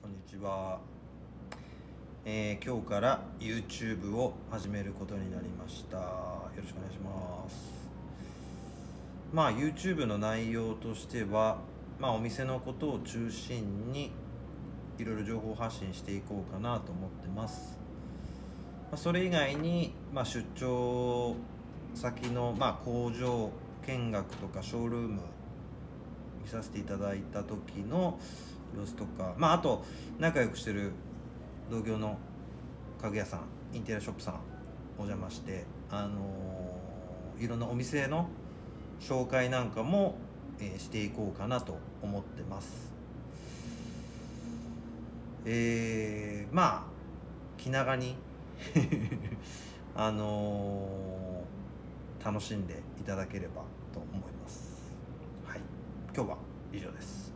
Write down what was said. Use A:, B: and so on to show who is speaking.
A: こんにちは。今日から YouTube を始めることになりました。よろしくお願いします。YouTube の内容としては、お店のことを中心にいろいろ情報発信していこうかなと思ってます。それ以外に、出張先の、工場見学とかショールーム見させていただいた時の様子とか、あと仲良くしてる同業の家具屋さん、インテリアショップさんお邪魔して、いろんなお店の紹介なんかも、していこうかなと思ってます。気長に楽しんでいただければと思います。はい、今日は以上です。